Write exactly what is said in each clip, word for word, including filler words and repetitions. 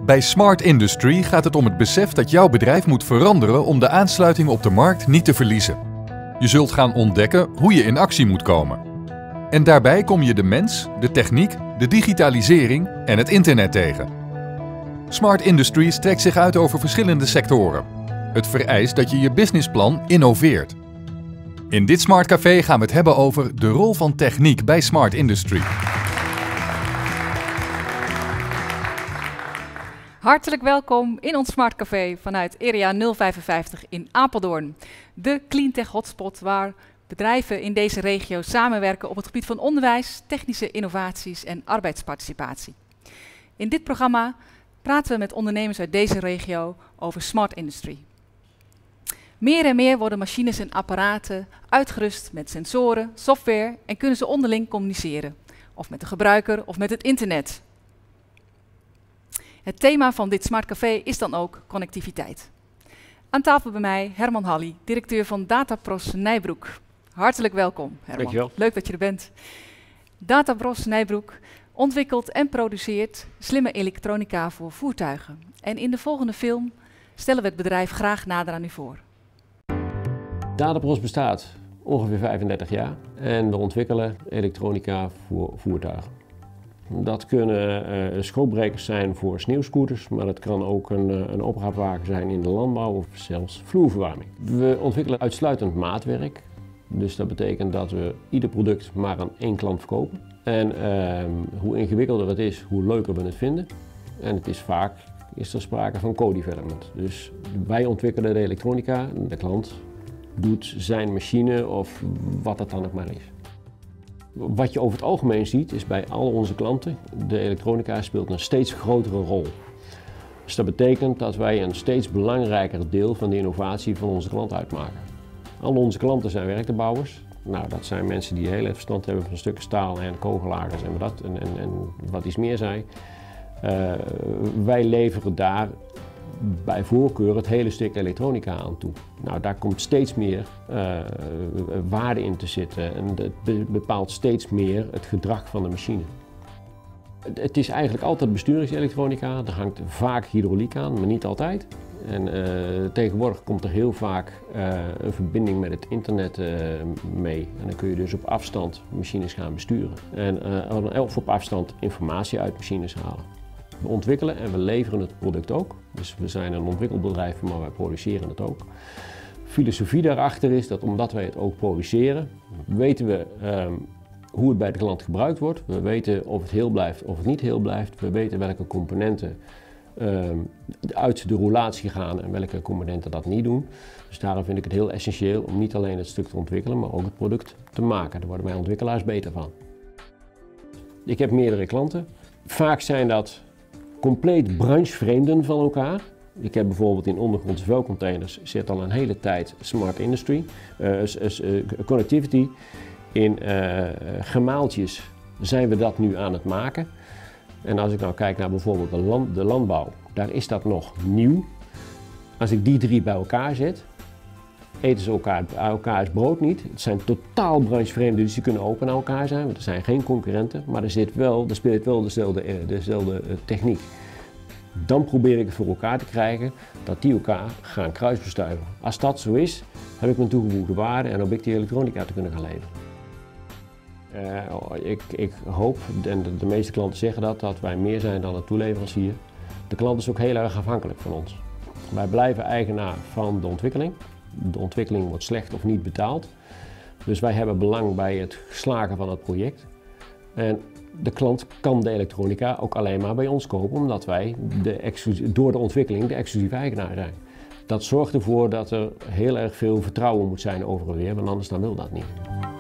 Bij Smart Industry gaat het om het besef dat jouw bedrijf moet veranderen om de aansluiting op de markt niet te verliezen. Je zult gaan ontdekken hoe je in actie moet komen. En daarbij kom je de mens, de techniek, de digitalisering en het internet tegen. Smart Industry strekt zich uit over verschillende sectoren. Het vereist dat je je businessplan innoveert. In dit Smart Café gaan we het hebben over de rol van techniek bij Smart Industry. Hartelijk welkom in ons Smart Café vanuit Area nul vijfenvijftig in Apeldoorn. De cleantech hotspot waar bedrijven in deze regio samenwerken op het gebied van onderwijs, technische innovaties en arbeidsparticipatie. In dit programma praten we met ondernemers uit deze regio over Smart Industry. Meer en meer worden machines en apparaten uitgerust met sensoren, software en kunnen ze onderling communiceren. Of met de gebruiker of met het internet. Het thema van dit Smart Café is dan ook connectiviteit. Aan tafel bij mij Herman Halli, directeur van Datapros Nijbroek. Hartelijk welkom, Herman. Dankjewel. Leuk dat je er bent. Datapros Nijbroek ontwikkelt en produceert slimme elektronica voor voertuigen. En in de volgende film stellen we het bedrijf graag nader aan u voor. Datapros bestaat ongeveer vijfendertig jaar en we ontwikkelen elektronica voor voertuigen. Dat kunnen uh, schootbrekers zijn voor sneeuwscooters, maar dat kan ook een, uh, een opraapwagen zijn in de landbouw of zelfs vloerverwarming. We ontwikkelen uitsluitend maatwerk, dus dat betekent dat we ieder product maar aan één klant verkopen. En uh, hoe ingewikkelder het is, hoe leuker we het vinden. En het is vaak is er sprake van co-development. Dus wij ontwikkelen de elektronica en de klant doet zijn machine of wat het dan ook maar is. Wat je over het algemeen ziet is bij al onze klanten, de elektronica speelt een steeds grotere rol. Dus dat betekent dat wij een steeds belangrijker deel van de innovatie van onze klant uitmaken. Al onze klanten zijn werktuigbouwers. Nou, dat zijn mensen die heel erg verstand hebben van stukken staal en kogellagers en wat, en, en, en wat iets meer zijn. Uh, wij leveren daar bij voorkeur het hele stuk elektronica aan toe. Nou, daar komt steeds meer uh, waarde in te zitten en het bepaalt steeds meer het gedrag van de machine. Het is eigenlijk altijd besturingselektronica, er hangt vaak hydrauliek aan, maar niet altijd. En uh, tegenwoordig komt er heel vaak uh, een verbinding met het internet uh, mee. En dan kun je dus op afstand machines gaan besturen. En uh, of op afstand informatie uit machines halen. We ontwikkelen en we leveren het product ook. Dus we zijn een ontwikkelbedrijf, maar wij produceren het ook. Filosofie daarachter is dat omdat wij het ook produceren, weten we um, hoe het bij de klant gebruikt wordt. We weten of het heel blijft of het niet heel blijft. We weten welke componenten um, uit de roulatie gaan en welke componenten dat niet doen. Dus daarom vind ik het heel essentieel om niet alleen het stuk te ontwikkelen, maar ook het product te maken. Daar worden wij ontwikkelaars beter van. Ik heb meerdere klanten. Vaak zijn dat compleet branchevreemden van elkaar. Ik heb bijvoorbeeld in ondergrondse vuilcontainers zit al een hele tijd Smart Industry, uh, uh, connectivity. In uh, gemaaltjes zijn we dat nu aan het maken. En als ik nou kijk naar bijvoorbeeld de, land, de landbouw, daar is dat nog nieuw. Als ik die drie bij elkaar zet, eten ze elkaar, elkaars brood niet. Het zijn totaal branchevreemden, dus die kunnen open naar elkaar zijn, want er zijn geen concurrenten. Maar er, zit wel, er speelt wel dezelfde, dezelfde techniek. Dan probeer ik het voor elkaar te krijgen dat die elkaar gaan kruisbestuiven. Als dat zo is, heb ik mijn toegevoegde waarde en hoop ik die elektronica te kunnen gaan leveren. Uh, ik, ik hoop, en de, de meeste klanten zeggen dat, dat wij meer zijn dan een toeleverancier. De klant is ook heel erg afhankelijk van ons. Wij blijven eigenaar van de ontwikkeling. De ontwikkeling wordt slecht of niet betaald. Dus wij hebben belang bij het slagen van het project. En de klant kan de elektronica ook alleen maar bij ons kopen, omdat wij de door de ontwikkeling de exclusieve eigenaar zijn. Dat zorgt ervoor dat er heel erg veel vertrouwen moet zijn over en weer, want anders dan wil dat niet.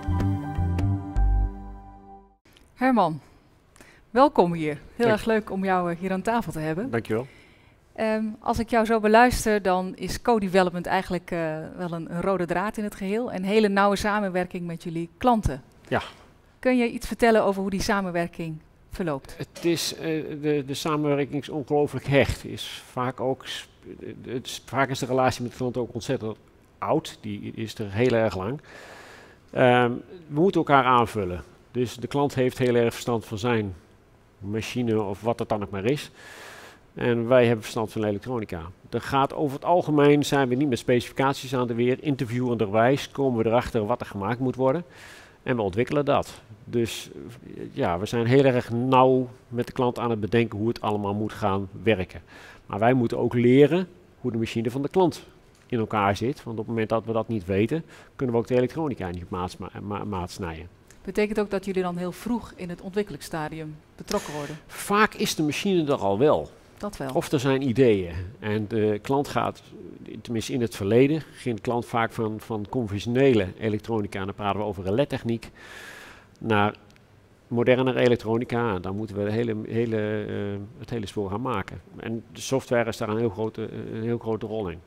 Herman, welkom hier. Heel Dank. erg leuk om jou hier aan tafel te hebben. Dankjewel. Um, als ik jou zo beluister, dan is co-development eigenlijk uh, wel een, een rode draad in het geheel. En hele nauwe samenwerking met jullie klanten. Ja. Kun je iets vertellen over hoe die samenwerking verloopt? Het is, uh, de, de samenwerking is ongelooflijk hecht. Is vaak, ook, het is, vaak is de relatie met de klant ook ontzettend oud. Die is er heel erg lang. Um, we moeten elkaar aanvullen. Dus de klant heeft heel erg verstand van zijn machine of wat het dan ook maar is. En wij hebben verstand van elektronica. Er gaat over het algemeen, zijn we niet met specificaties aan de weer. Interviewenderwijs komen we erachter wat er gemaakt moet worden. En we ontwikkelen dat. Dus ja, we zijn heel erg nauw met de klant aan het bedenken hoe het allemaal moet gaan werken. Maar wij moeten ook leren hoe de machine van de klant in elkaar zit. Want op het moment dat we dat niet weten, kunnen we ook de elektronica niet op maat, ma maat snijden. Betekent ook dat jullie dan heel vroeg in het ontwikkelingsstadium betrokken worden? Vaak is de machine er al wel. Dat wel. Of er zijn ideeën. En de klant gaat, tenminste in het verleden, ging de klant vaak van, van conventionele elektronica, en dan praten we over reletechniek, naar moderne elektronica. Dan moeten we de hele, hele, uh, het hele spoor gaan maken. En de software is daar een heel grote, een heel grote rol in.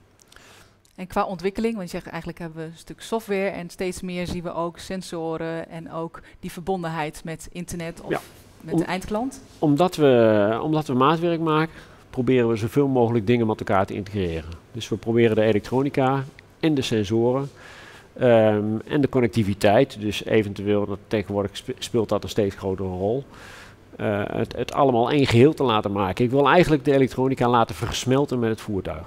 En qua ontwikkeling, want je zegt eigenlijk hebben we een stuk software en steeds meer zien we ook sensoren en ook die verbondenheid met internet of ja. met Om, de eindklant. Omdat we, omdat we maatwerk maken, proberen we zoveel mogelijk dingen met elkaar te integreren. Dus we proberen de elektronica en de sensoren um, en de connectiviteit, dus eventueel, dat tegenwoordig speelt dat een steeds grotere rol, uh, het, het allemaal één geheel te laten maken. Ik wil eigenlijk de elektronica laten versmelten met het voertuig.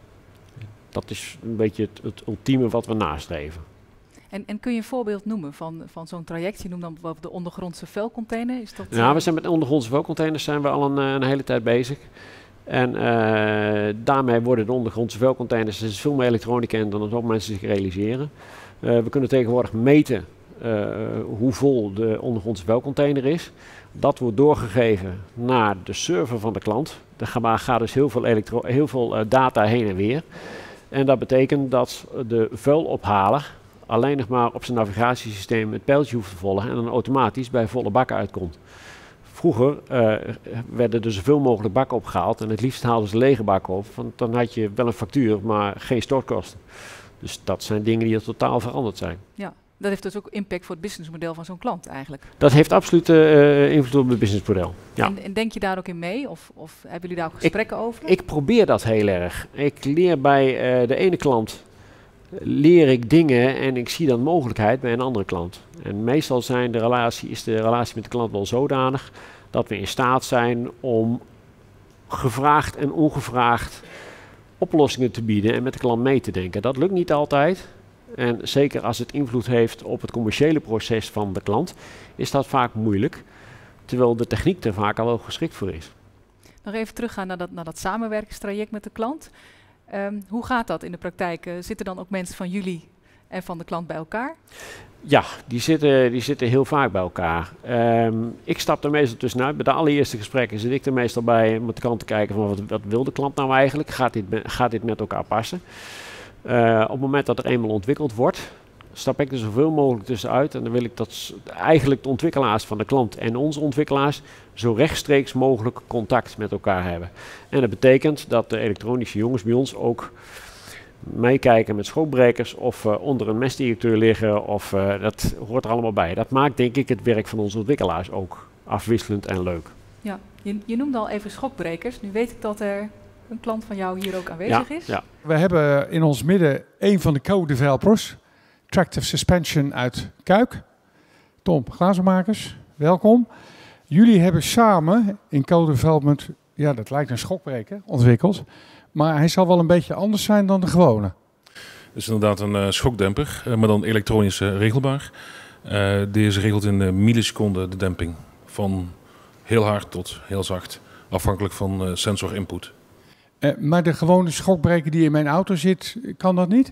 Dat is een beetje het, het ultieme wat we nastreven. En, en kun je een voorbeeld noemen van, van zo'n traject? Je noemt dan bijvoorbeeld de ondergrondse vuilcontainer. Is dat, ja, we zijn met ondergrondse vuilcontainers zijn we al een, een hele tijd bezig. En uh, daarmee worden de ondergrondse vuilcontainers, er is veel meer elektronica in dan dat ook mensen zich realiseren. Uh, we kunnen tegenwoordig meten uh, hoe vol de ondergrondse vuilcontainer is. Dat wordt doorgegeven naar de server van de klant. Daar gaat dus heel veel, elektro heel veel uh, data heen en weer. En dat betekent dat de vuilophaler alleen nog maar op zijn navigatiesysteem het pijltje hoeft te volgen en dan automatisch bij volle bakken uitkomt. Vroeger uh, werden er zoveel mogelijk bakken opgehaald en het liefst haalden ze lege bakken op, want dan had je wel een factuur, maar geen stortkosten. Dus dat zijn dingen die er totaal veranderd zijn. Ja, dat heeft dus ook impact voor het businessmodel van zo'n klant eigenlijk. Dat heeft absoluut uh, invloed op het businessmodel. Ja. En, en denk je daar ook in mee? Of, of hebben jullie daar ook gesprekken ik, over? Ik probeer dat heel erg. Ik leer bij uh, de ene klant leer ik dingen en ik zie dan mogelijkheid bij een andere klant. En meestal zijn de relatie, is de relatie met de klant wel zodanig dat we in staat zijn om gevraagd en ongevraagd oplossingen te bieden en met de klant mee te denken. Dat lukt niet altijd. En zeker als het invloed heeft op het commerciële proces van de klant, is dat vaak moeilijk. Terwijl de techniek er vaak al wel geschikt voor is. Nog even teruggaan naar dat, naar dat samenwerkingstraject met de klant. Um, hoe gaat dat in de praktijk? Uh, zitten dan ook mensen van jullie en van de klant bij elkaar? Ja, die zitten, die zitten heel vaak bij elkaar. Um, ik stap er meestal tussenuit. Bij de allereerste gesprekken zit ik er meestal bij om met de klant te kijken van wat, wat wil de klant nou eigenlijk? Gaat dit, gaat dit met elkaar passen? Uh, op het moment dat er eenmaal ontwikkeld wordt, stap ik er zoveel mogelijk tussenuit. En dan wil ik dat eigenlijk de ontwikkelaars van de klant en onze ontwikkelaars zo rechtstreeks mogelijk contact met elkaar hebben. En dat betekent dat de elektronische jongens bij ons ook meekijken met schoolbrekers of uh, onder een mesdirecteur liggen. Of, uh, dat hoort er allemaal bij. Dat maakt denk ik het werk van onze ontwikkelaars ook afwisselend en leuk. Ja, je, je noemde al even schokbrekers. Nu weet ik dat er een klant van jou hier ook aanwezig ja, is. Ja. We hebben in ons midden een van de co-developers, Tractive Suspension uit Kuik. Tom Glazenmakers, welkom. Jullie hebben samen in co-development, ja dat lijkt een schokbreker, ontwikkeld. Maar hij zal wel een beetje anders zijn dan de gewone. Het is inderdaad een uh, schokdemper, uh, maar dan elektronisch uh, regelbaar. Uh, deze regelt in uh, milliseconden de demping. Van heel hard tot heel zacht, afhankelijk van uh, sensor input. Uh, maar de gewone schokbreker die in mijn auto zit, kan dat niet?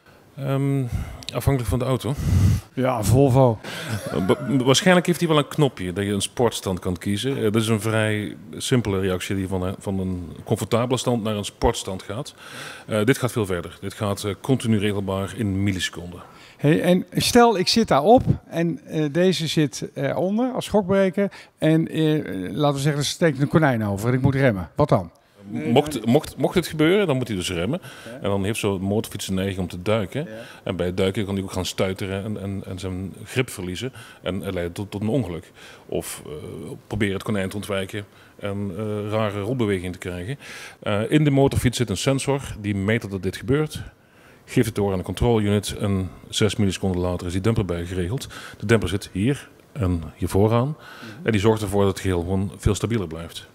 Um, afhankelijk van de auto. Ja, Volvo. Uh, waarschijnlijk heeft hij wel een knopje dat je een sportstand kan kiezen. Uh, dat is een vrij simpele reactie die van een, van een comfortabele stand naar een sportstand gaat. Uh, dit gaat veel verder. Dit gaat uh, continu regelbaar in milliseconden. Hey, en stel ik zit daarop en uh, deze zit eronder als schokbreker. En uh, laten we zeggen, er steekt een konijn over en ik moet remmen. Wat dan? Nee, mocht, mocht, mocht het gebeuren, dan moet hij dus remmen. Ja. En dan heeft zo'n motorfiets een neiging om te duiken. Ja. En bij het duiken kan hij ook gaan stuiteren en, en, en zijn grip verliezen. En het leidt tot, tot een ongeluk. Of uh, proberen het konijn te ontwijken en uh, rare rolbewegingen te krijgen. Uh, in de motorfiets zit een sensor die meet dat dit gebeurt. Geeft het door aan de control unit en zes milliseconden later is die demper bijgeregeld. De demper zit hier en hier vooraan. Mm-hmm. En die zorgt ervoor dat het geheel gewoon veel stabieler blijft.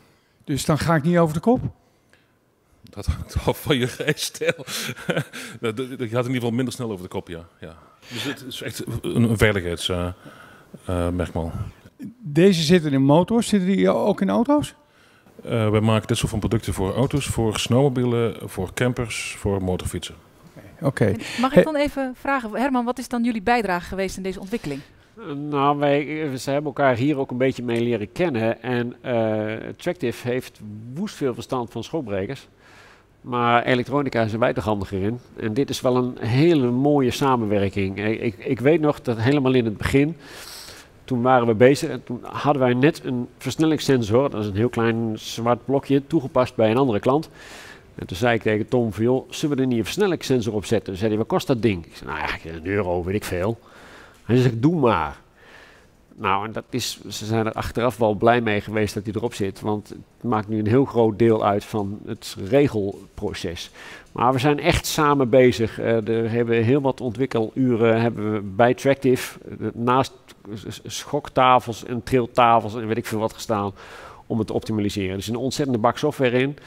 Dus dan ga ik niet over de kop? Dat hangt af van je rijstijl. Je gaat in ieder geval minder snel over de kop, ja. ja. Dus het is echt een, een veiligheidsmerkmaal. Uh, uh, Deze zitten in motors. Zitten die ook in auto's? Uh, wij maken dit soort van producten voor auto's, voor snowmobielen, voor campers, voor motorfietsen. Oké. Okay. Mag ik dan even vragen, Herman, wat is dan jullie bijdrage geweest in deze ontwikkeling? Nou, wij ze hebben elkaar hier ook een beetje mee leren kennen. En uh, Tractive heeft woest veel verstand van schokbrekers. Maar elektronica zijn wij toch handiger in. En dit is wel een hele mooie samenwerking. Ik, ik, ik weet nog dat helemaal in het begin, toen waren we bezig en toen hadden wij net een versnellingssensor, dat is een heel klein zwart blokje, toegepast bij een andere klant. En toen zei ik tegen Tom van, joh, zullen we er niet een versnellingssensor op zetten? Toen zei hij, wat kost dat ding? Ik zei, nou ja, een euro, weet ik veel. Hij zegt, doe maar. Nou, en dat is, ze zijn er achteraf wel blij mee geweest dat hij erop zit, want het maakt nu een heel groot deel uit van het regelproces. Maar we zijn echt samen bezig. Uh, er hebben heel wat ontwikkeluren hebben we bij Tractive, uh, naast schoktafels en triltafels en weet ik veel wat gestaan, om het te optimaliseren. Er is een ontzettende bak software in.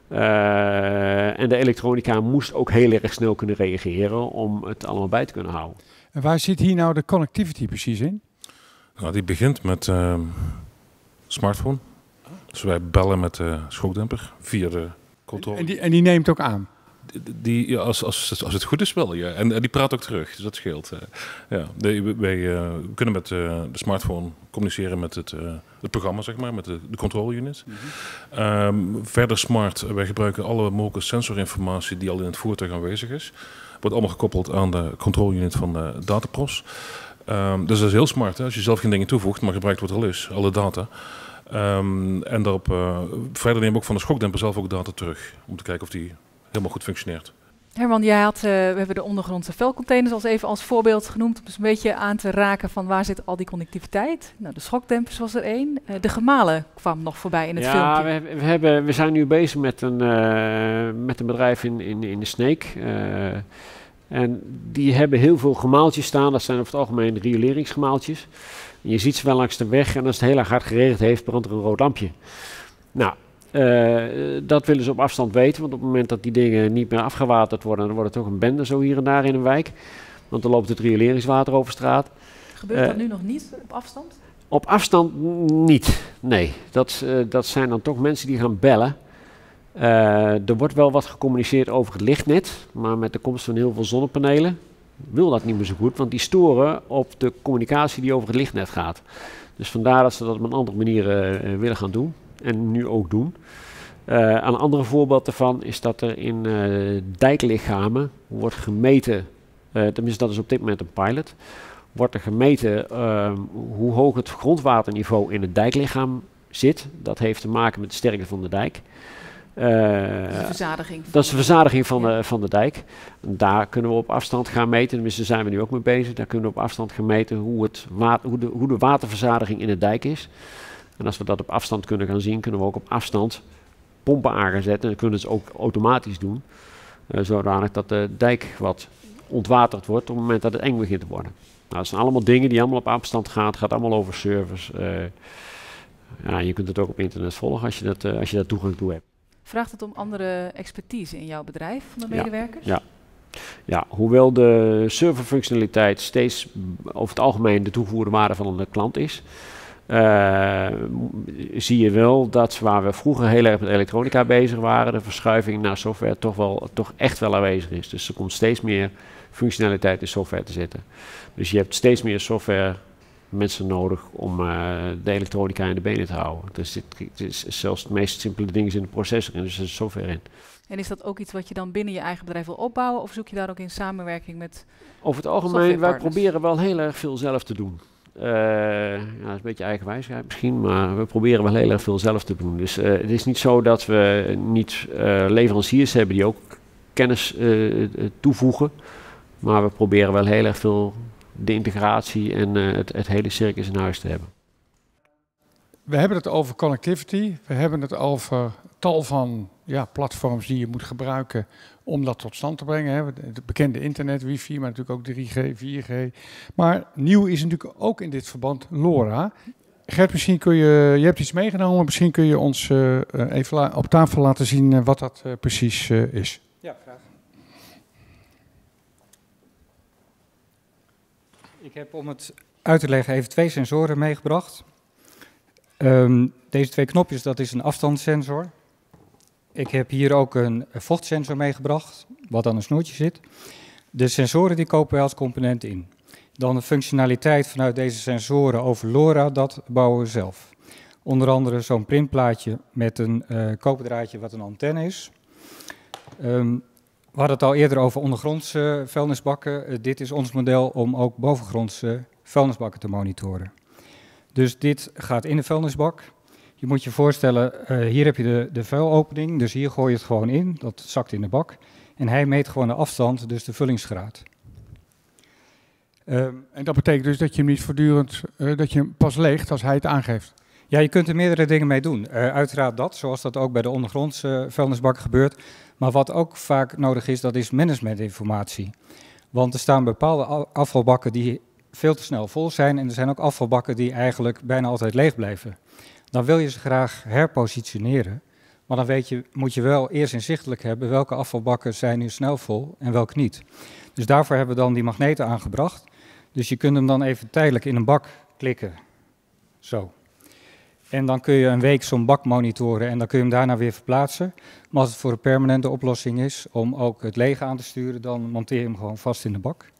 Uh, en de elektronica moest ook heel erg snel kunnen reageren om het allemaal bij te kunnen houden. En waar zit hier nou de connectivity precies in? Nou, die begint met uh, smartphone. Dus wij bellen met de schokdemper via de controle. En die, en die neemt ook aan? Die, die, ja, als, als, als het goed is wel, ja. En, en die praat ook terug, dus dat scheelt. Uh, ja. de, wij uh, kunnen met uh, de smartphone communiceren met het, uh, het programma, zeg maar, met de, de control unit. Mm-hmm. um, verder smart, wij gebruiken alle mogelijke sensorinformatie die al in het voertuig aanwezig is. Wordt allemaal gekoppeld aan de control unit van de Datapros. Um, dus dat is heel smart, hè? Als je zelf geen dingen toevoegt, maar gebruikt wat er al is, alle data. Um, en daarop uh, verder nemen we ook van de schokdemper zelf ook data terug, om te kijken of die helemaal goed functioneert. Herman, jij had, uh, we hebben de ondergrondse velcontainers als even als voorbeeld genoemd, om dus een beetje aan te raken van waar zit al die connectiviteit. Nou, de schokdempers was er één. Uh, de gemalen kwam nog voorbij in het ja, filmpje. Ja, we, we, hebben, we zijn nu bezig met een, uh, met een bedrijf in, in, in de Sneek. Uh, en die hebben heel veel gemaaltjes staan. Dat zijn over het algemeen rioleringsgemaaltjes. En je ziet ze wel langs de weg en als het heel erg hard geregend heeft, brandt er een rood lampje. Nou, uh, dat willen ze op afstand weten. Want op het moment dat die dingen niet meer afgewaterd worden, dan wordt het toch een bende zo hier en daar in een wijk. Want dan loopt het rioleringswater over straat. Gebeurt dat uh, nu nog niet op afstand? Op afstand niet, nee. Dat, uh, dat zijn dan toch mensen die gaan bellen. Uh, er wordt wel wat gecommuniceerd over het lichtnet, maar met de komst van heel veel zonnepanelen wil dat niet meer zo goed, want die storen op de communicatie die over het lichtnet gaat. Dus vandaar dat ze dat op een andere manier uh, willen gaan doen en nu ook doen. Uh, een ander voorbeeld daarvan is dat er in uh, dijklichamen wordt gemeten, uh, tenminste dat is op dit moment een pilot, wordt er gemeten uh, hoe hoog het grondwaterniveau in het dijklichaam zit. Dat heeft te maken met de sterkte van de dijk. Uh, dat is de verzadiging. Dat is de verzadiging van, ja. de, van de dijk. En daar kunnen we op afstand gaan meten. Tenminste, daar zijn we nu ook mee bezig. Daar kunnen we op afstand gaan meten hoe, het water, hoe, de, hoe de waterverzadiging in de dijk is. En als we dat op afstand kunnen gaan zien, kunnen we ook op afstand pompen aan gaan zetten. En dan kunnen we het ook automatisch doen. Uh, zodanig dat de dijk wat ontwaterd wordt op het moment dat het eng begint te worden. Nou, dat zijn allemaal dingen die allemaal op afstand gaan. Het gaat allemaal over servers. Uh, ja, je kunt het ook op internet volgen als je, dat, uh, als je daar toegang toe hebt. Vraagt het om andere expertise in jouw bedrijf van de medewerkers? Ja, ja. ja, hoewel de serverfunctionaliteit steeds over het algemeen de toegevoegde waarde van de klant is, uh, zie je wel dat waar we vroeger heel erg met elektronica bezig waren, de verschuiving naar software toch, wel, toch echt wel aanwezig is. Dus er komt steeds meer functionaliteit in software te zitten. Dus je hebt steeds meer software mensen nodig om uh, de elektronica in de benen te houden. Dus dit, dit is zelfs de meest simpele dingen in de processor en dus er is software in. En is dat ook iets wat je dan binnen je eigen bedrijf wil opbouwen of zoek je daar ook in samenwerking met Over het algemeen, wij proberen wel heel erg veel zelf te doen. Uh, ja, dat is een beetje eigenwijsheid misschien, maar we proberen wel heel erg veel zelf te doen. Dus uh, het is niet zo dat we niet uh, leveranciers hebben die ook kennis uh, toevoegen, maar we proberen wel heel erg veel de integratie en uh, het, het hele circus in huis te hebben. We hebben het over connectivity. We hebben het over tal van ja, platforms die je moet gebruiken om dat tot stand te brengen. Hè. Het bekende internet, wifi, maar natuurlijk ook drie G, vier G. Maar nieuw is natuurlijk ook in dit verband LoRa. Gert, misschien kun je, je hebt iets meegenomen, misschien kun je ons uh, even la- op tafel laten zien uh, wat dat uh, precies uh, is. Ja, graag. Ik heb om het uit te leggen even twee sensoren meegebracht. Um, deze twee knopjes, dat is een afstandssensor. Ik heb hier ook een vochtsensor meegebracht, wat aan een snoertje zit. De sensoren die kopen wij als component in. Dan de functionaliteit vanuit deze sensoren over LoRa, dat bouwen we zelf. Onder andere zo'n printplaatje met een uh, koperdraadje wat een antenne is. Um, we hadden het al eerder over ondergrondse vuilnisbakken. Uh, dit is ons model om ook bovengrondse vuilnisbakken te monitoren. Dus dit gaat in de vuilnisbak. Je moet je voorstellen, uh, hier heb je de, de vuilopening, dus hier gooi je het gewoon in, dat zakt in de bak. En hij meet gewoon de afstand, dus de vullingsgraad. Uh, en dat betekent dus dat je hem niet voortdurend, uh, dat je hem pas leegt als hij het aangeeft? Ja, je kunt er meerdere dingen mee doen. Uh, uiteraard dat, zoals dat ook bij de ondergrondse vuilnisbakken gebeurt. Maar wat ook vaak nodig is, dat is managementinformatie. Want er staan bepaalde afvalbakken die veel te snel vol zijn en er zijn ook afvalbakken die eigenlijk bijna altijd leeg blijven. Dan wil je ze graag herpositioneren, maar dan weet je, moet je wel eerst inzichtelijk hebben welke afvalbakken zijn nu snel vol en welke niet. Dus daarvoor hebben we dan die magneten aangebracht. Dus je kunt hem dan even tijdelijk in een bak klikken, zo. En dan kun je een week zo'n bak monitoren en dan kun je hem daarna weer verplaatsen. Maar als het voor een permanente oplossing is om ook het lege aan te sturen, dan monteer je hem gewoon vast in de bak.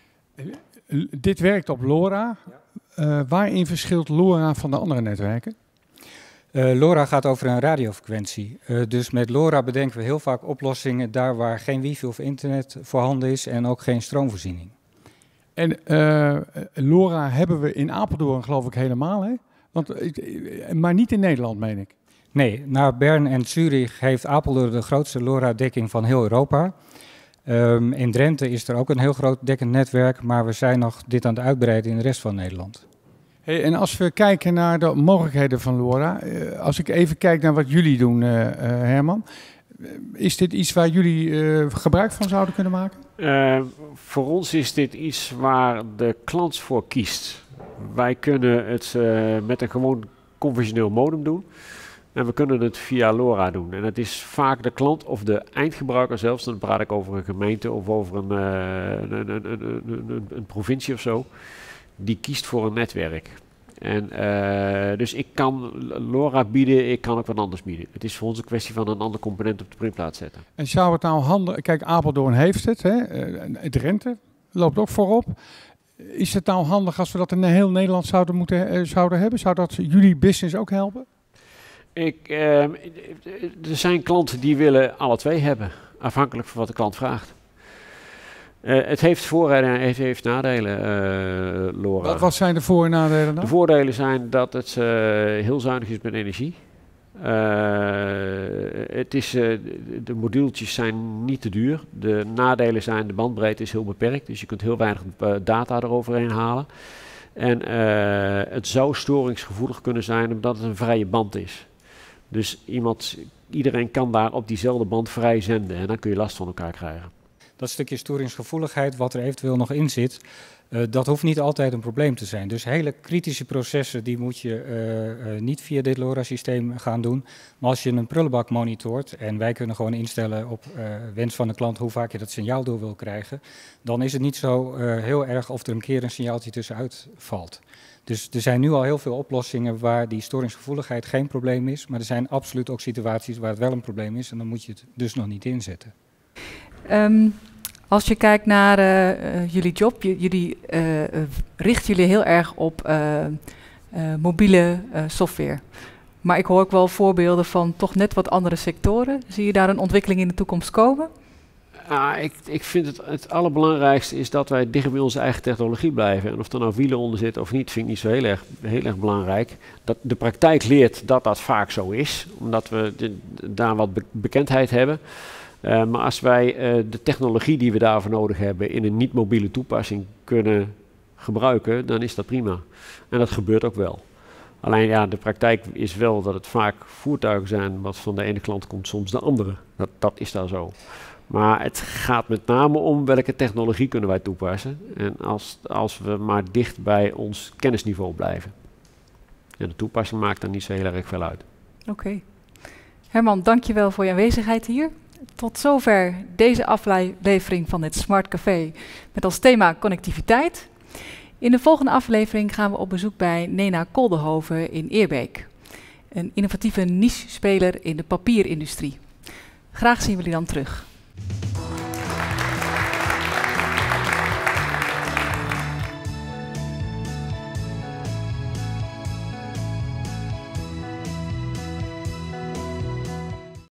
Dit werkt op LoRa. Uh, waarin verschilt LoRa van de andere netwerken? Uh, LoRa gaat over een radiofrequentie. Uh, dus met LoRa bedenken we heel vaak oplossingen daar waar geen wifi of internet voorhanden is en ook geen stroomvoorziening. En uh, LoRa hebben we in Apeldoorn geloof ik helemaal, hè? Want, maar niet in Nederland, meen ik. Nee, na Bern en Zurich heeft Apeldoorn de grootste LoRa-dekking van heel Europa. Um, in Drenthe is er ook een heel groot dekkend netwerk, maar we zijn nog dit aan het uitbreiden in de rest van Nederland. Hey, en als we kijken naar de mogelijkheden van LoRa, uh, als ik even kijk naar wat jullie doen, uh, uh, Herman, is dit iets waar jullie uh, gebruik van zouden kunnen maken? Uh, voor ons is dit iets waar de klant voor kiest. Wij kunnen het uh, met een gewoon conventioneel modem doen. En we kunnen het via LoRa doen. En het is vaak de klant of de eindgebruiker zelfs. Dan praat ik over een gemeente of over een, uh, een, een, een, een, een provincie of zo. Die kiest voor een netwerk. En uh, dus ik kan LoRa bieden, ik kan ook wat anders bieden. Het is voor ons een kwestie van een ander component op de printplaat zetten. En zou het nou handig... Kijk, Apeldoorn heeft het, hè? Uh, Drenthe loopt ook voorop. Is het nou handig als we dat in heel Nederland zouden, moeten, uh, zouden hebben? Zou dat jullie business ook helpen? Ik, uh, er zijn klanten die willen alle twee hebben, afhankelijk van wat de klant vraagt. Uh, het heeft voordelen en het heeft nadelen, uh, LoRa. Wat, wat zijn de voor- en nadelen dan? De voordelen zijn dat het uh, heel zuinig is met energie. Uh, het is, uh, de modueltjes zijn niet te duur. De nadelen zijn, de bandbreedte is heel beperkt, dus je kunt heel weinig uh, data eroverheen halen. En uh, het zou storingsgevoelig kunnen zijn omdat het een vrije band is. Dus iemand, iedereen kan daar op diezelfde band vrij zenden en dan kun je last van elkaar krijgen. Dat stukje storingsgevoeligheid wat er eventueel nog in zit, uh, dat hoeft niet altijd een probleem te zijn. Dus hele kritische processen die moet je uh, uh, niet via dit LoRa-systeem gaan doen. Maar als je een prullenbak monitort en wij kunnen gewoon instellen op uh, wens van de klant hoe vaak je dat signaal door wil krijgen, dan is het niet zo uh, heel erg of er een keer een signaaltje tussenuit valt. Dus er zijn nu al heel veel oplossingen waar die storingsgevoeligheid geen probleem is, maar er zijn absoluut ook situaties waar het wel een probleem is en dan moet je het dus nog niet inzetten. Um, als je kijkt naar uh, uh, jullie job, j- jullie uh, uh, richten jullie heel erg op uh, uh, mobiele uh, software. Maar ik hoor ook wel voorbeelden van toch net wat andere sectoren. Zie je daar een ontwikkeling in de toekomst komen? Ah, ik, ik vind het het allerbelangrijkste is dat wij dicht bij onze eigen technologie blijven. En of er nou wielen onder zitten of niet, vind ik niet zo heel erg, heel erg belangrijk. Dat de praktijk leert dat dat vaak zo is, omdat we de, daar wat be- bekendheid hebben. Uh, maar als wij uh, de technologie die we daarvoor nodig hebben in een niet-mobiele toepassing kunnen gebruiken, dan is dat prima. En dat gebeurt ook wel. Alleen ja, de praktijk is wel dat het vaak voertuigen zijn wat van de ene klant komt, soms de andere. Dat, dat is daar zo. Maar het gaat met name om welke technologie kunnen wij toepassen. En als, als we maar dicht bij ons kennisniveau blijven. Ja, de toepassing maakt er niet zo heel erg veel uit. Oké. Okay. Herman, dankjewel voor je aanwezigheid hier. Tot zover deze aflevering van het Smart Café met als thema connectiviteit. In de volgende aflevering gaan we op bezoek bij Nena Koldenhoven in Eerbeek. Een innovatieve niche-speler in de papierindustrie. Graag zien we jullie dan terug.